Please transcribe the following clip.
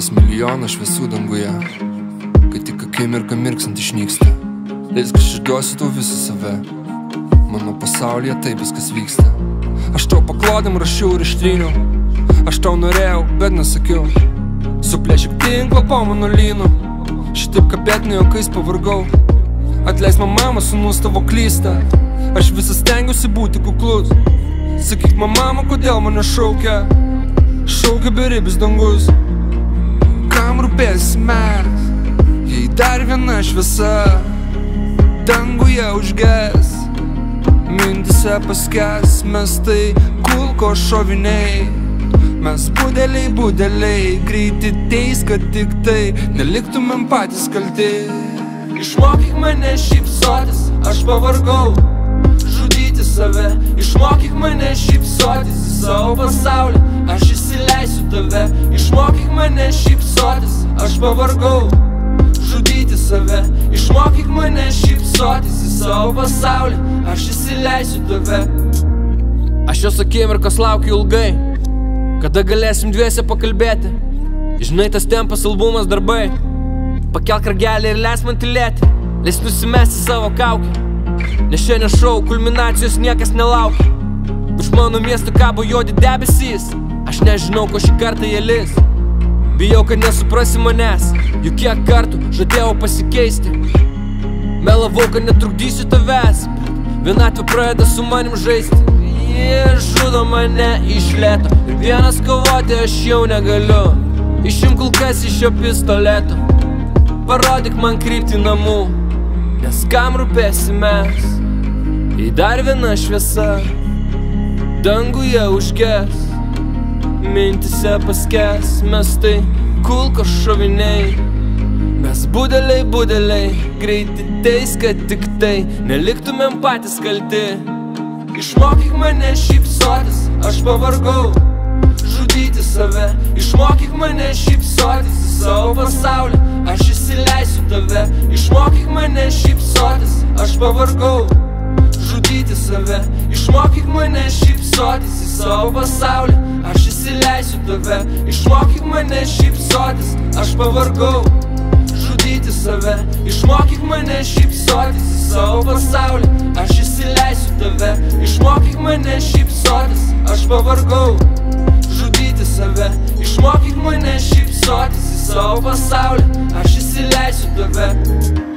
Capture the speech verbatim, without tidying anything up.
Šimtas milijonų šviesų danguje, kai tik akimirką mirksant išnyksta. Leisk aš išduosiu tau visą save, mano pasaulyje taip viskas vyksta. Aš tau paklodėm rašiau ir ištryniau, aš tau norėjau, bet nesakiau. Suplėšik tinklą po mano lynu, šitaip kapėtinio juokais pavargau. Atleis man mama, sūnus tavo klysta, aš visą stengiuosi būti kuklus. Sakyk man mama, kodėl mane šaukia, šaukia beribis dangus. Kam rūpės mes, jei dar viena šviesa danguje užges, mintise paskęs. Mes tai kulko šoviniai, mes budeliai, budeliai, greiti teis, kad tik tai neliktumėm patys kalti. Išmokyk mane šypsotis, aš pavargau žudyti save. Išmokyk mane šypsotis į savo pasaulį, aš įsileisiu tave. Išmokyk mane šypsotis, aš pavargau žudyti save. Išmokyk mane šypsotis į savo pasaulį, aš įsileisiu tave. Aš jos akimirkos laukiu ilgai, kada galėsim dviese pakalbėti. Žinai, tas tempas, albumas, darbai. Pakelk ragelį ir leis man tylėti, leis nusimesti savo kaukę, nes šiandien šou kulminacijos niekas nelaukia. Už mano miesto kabo juodi debesys, aš nežinau, ko šį kartą jie lis. Bijau, kad nesuprasi manęs, juk kiek kartų žadėjau pasikeisti. Melavau, kad netrukdysiu tavęs, bet vienatvė pradeda su manim žaisti. Jie žudo mane iš lėto ir vienas kovoti aš jau negaliu. Išimk kulkas iš šio pistoleto, parodyk man kryptį namų, nes kam rūpėsi mes, jei dar viena šviesa danguje užges, mintise paskęs. Mes tai kulko šoviniai, mes budeliai, budeliai, greiti teis, kad tik tai neliktumėm patys kalti. Išmokyk mane šypsotis, aš pavargau žudyti save. Išmokyk mane šypsotis į savo pasaulį, aš įsileisiu tave. Išmokyk mane šypsotis, aš pavargau žudyti save. Išmokyk mane šypsotis į savo pasaulį, aš įsileisiu tave. Išmokyk mane šypsotis, aš pavargau žudyti save. Išmokyk mane šypsotis į savo pasaulį, aš įsileisiu tave. Išmokyk mane šypsotis, aš pavargau žudyti save. Išmokyk mane šypsotis į savo pasaulį, aš įsileisiu tave.